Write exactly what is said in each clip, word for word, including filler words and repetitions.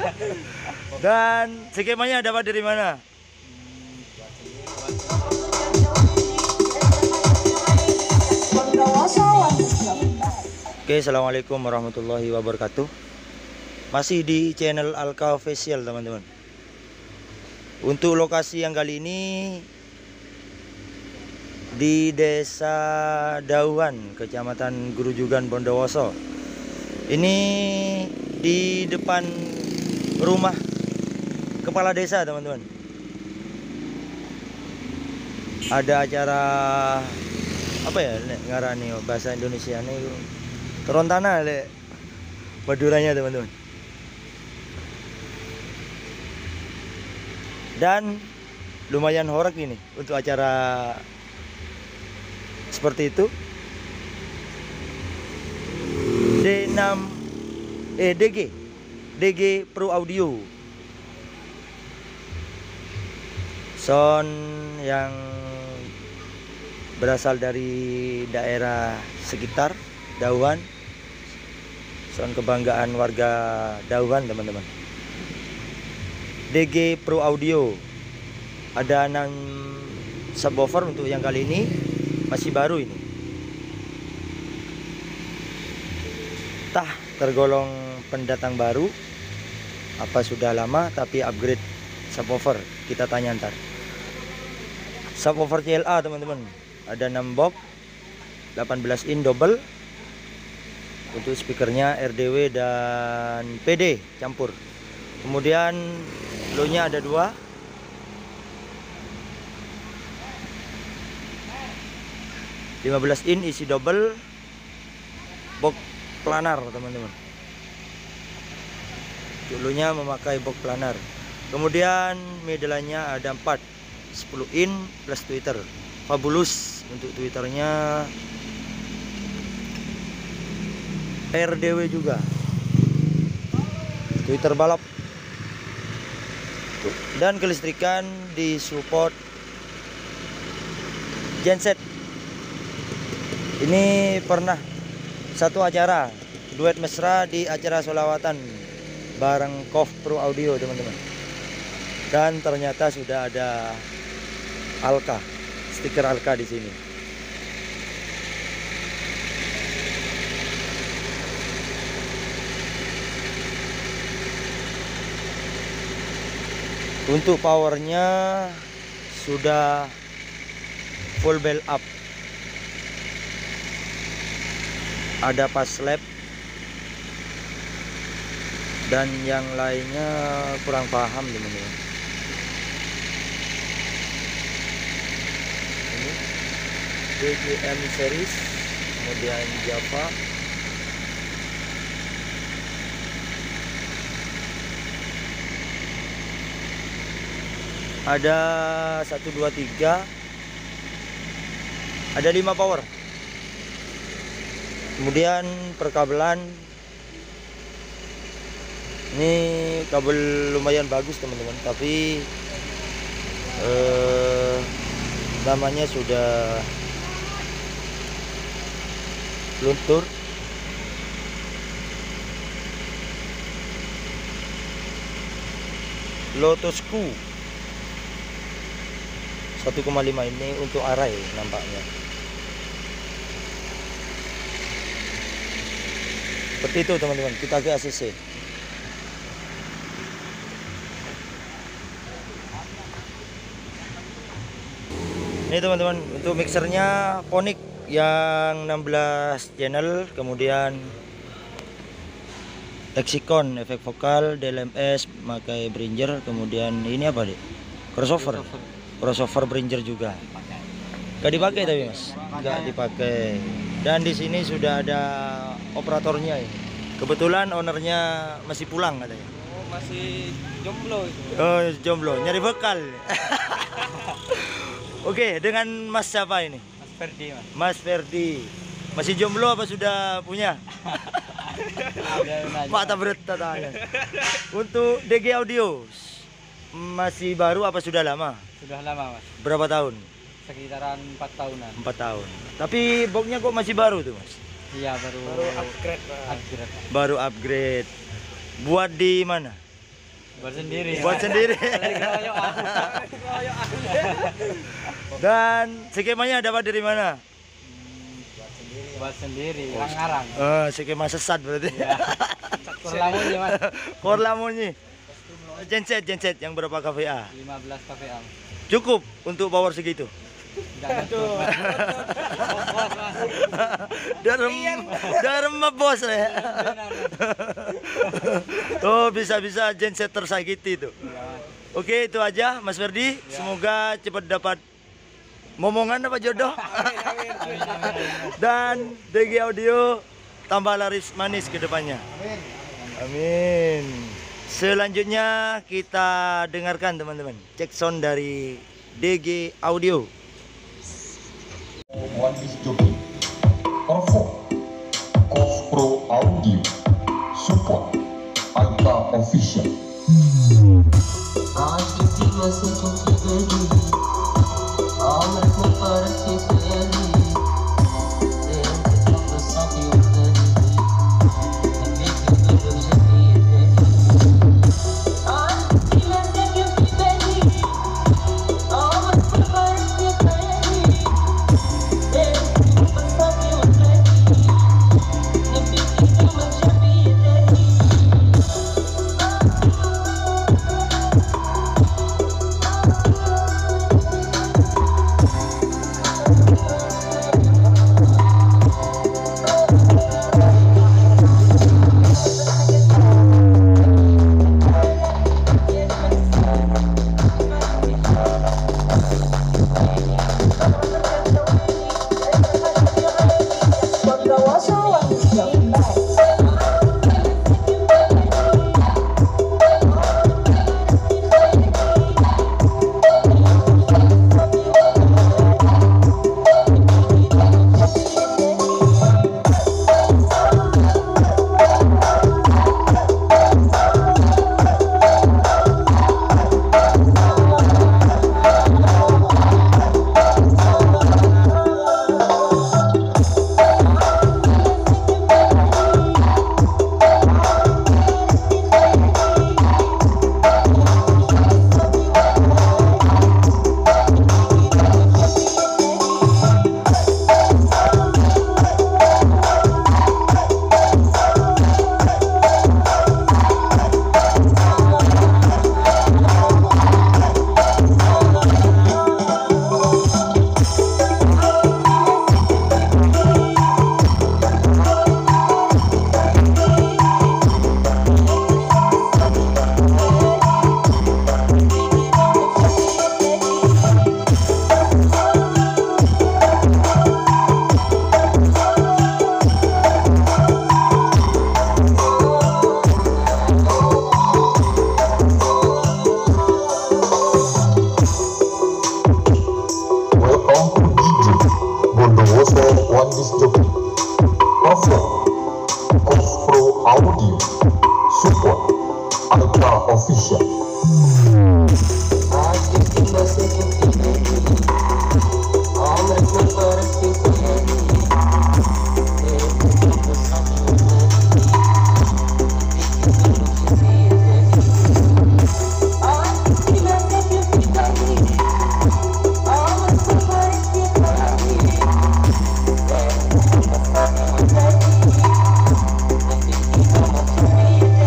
Dan skemanya dapat dari mana? Oke, assalamualaikum warahmatullahi wabarakatuh. Masih di channel Alka Official, teman-teman. Untuk lokasi yang kali ini di Desa Dauhan, Kecamatan Grujugan, Bondowoso. Ini di depan rumah kepala desa, teman-teman. Ada acara apa ya ngarani bahasa Indonesia nih, Terontana le Maduranya, teman-teman. Dan lumayan horak ini untuk acara seperti itu. D enam eh D G D G Pro Audio, sound yang berasal dari daerah sekitar Dauhan, sound kebanggaan warga Dauhan, teman-teman. D G Pro Audio ada enam subwoofer untuk yang kali ini, masih baru ini. Tah tergolong pendatang baru apa sudah lama, tapi upgrade subwoofer, kita tanya ntar. Subwoofer C L A, teman-teman, ada enam box, delapan belas in double. Untuk speakernya R D W dan P D campur. Kemudian low nya ada dua, lima belas in isi double, box planar, teman-teman. Dulunya memakai box planar. Kemudian medelanya ada empat, sepuluh in plus tweeter. Fabulous untuk twitternya, R D W juga, Twitter balap. Dan kelistrikan disupport genset. Ini pernah satu acara duet mesra di acara solawatan bareng Kof Pro Audio, teman-teman. Dan ternyata sudah ada Alka, stiker Alka di sini. Untuk powernya sudah full bell up, ada pass lap, dan yang lainnya kurang paham, teman-teman. Ini D J M series, kemudian Java, ada satu dua tiga, ada lima power. Kemudian perkabelan ini kabel lumayan bagus, teman-teman, tapi eh, namanya sudah luntur. Lotusku satu koma lima ini untuk array nampaknya. Seperti itu, teman-teman. Kita ke A C C. Ini, teman-teman, untuk mixernya Phonik yang enam belas channel, kemudian Lexicon efek vokal, D L M S pakai Behringer, kemudian ini apa deh? Crossover. Crossover Behringer juga. Gak dipakai tapi, Mas. Gak dipakai. Dan di sini sudah ada operatornya ya. Kebetulan ownernya masih pulang katanya. Oh, masih jomblo itu. Oh, jomblo, nyari bekal. Oke, dengan Mas siapa ini? Mas Ferdi, Mas. Mas Ferdi. Masih jomblo apa sudah punya? Mata berat tanya. Untuk D G Audio masih baru apa sudah lama? Sudah lama, Mas. Berapa tahun? Sekitaran empat tahunan. Empat tahun. Tapi boxnya kok masih baru tuh, Mas? Iya, baru baru upgrade, Pak. upgrade. Baru upgrade. Buat di mana? Buat sendiri. Buat sendiri. Dan skemanya dapat dari mana? Buat sendiri. Ngarang. Eh, skema sesat berarti. Ya. Korlamunyi mas. Korlamunyi. Genset, genset yang berapa K V A? lima belas K V A. Cukup untuk power segitu. Aduh. Darem, darem bos ya. Oh bisa-bisa genset tersakiti itu. Oke itu aja Mas Ferdi. Semoga cepat dapat momongan apa jodoh. Dan D G Audio tambah laris manis ke depannya. Amin. Selanjutnya kita dengarkan teman-teman cek sound dari D G Audio. One is joki, perform, Kos Pro Audio, support, Aika Official. आज किसी वैसे चुकी गई आमर में फर्क की तेरी तेरे से तो साथी उतरी मैं क्यों तो शक्ति तेरी आज किसी वैसे चुकी गई आमर में फर्क की तेरी तेरे से तो साथी उतरी मैं क्यों तो शक्ति तेरी One is joki, perform, Kos Pro Audio, support, Aika Official. आज किसी वैसे चुकी गई आमर में फर्क की तेरी तेरे से तो साथी उतरी मैं क्यों तो शक्ति तेरी आज किसी वैसे चुकी गई आमर में फर्क की तेरी तेरे से तो साथी उतरी मैं क्यों तो शक्ति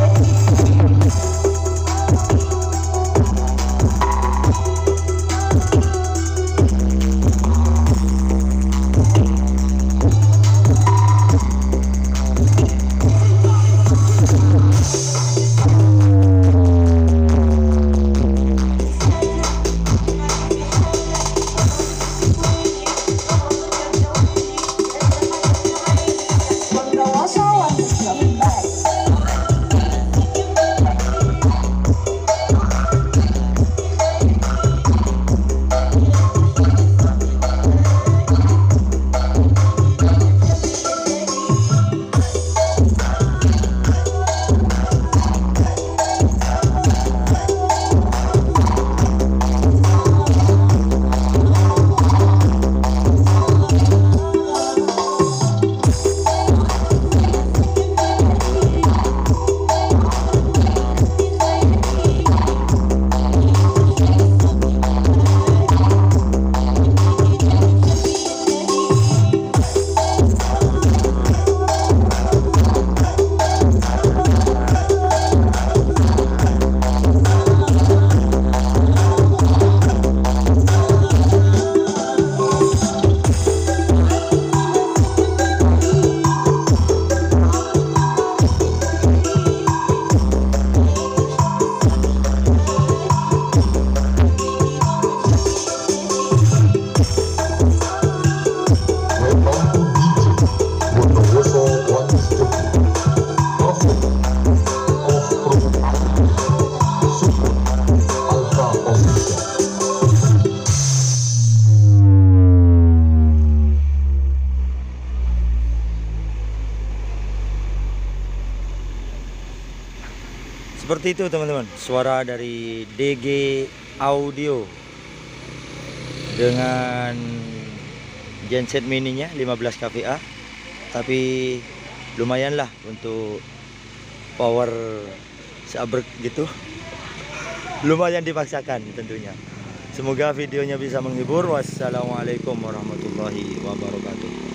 तेरी Seperti itu teman-teman, suara dari D G Audio dengan genset mininya lima belas k V A, tapi lumayan lah untuk power seabrek gitu. Lumayan dipaksakan tentunya. Semoga videonya bisa menghibur. Wassalamualaikum warahmatullahi wabarakatuh.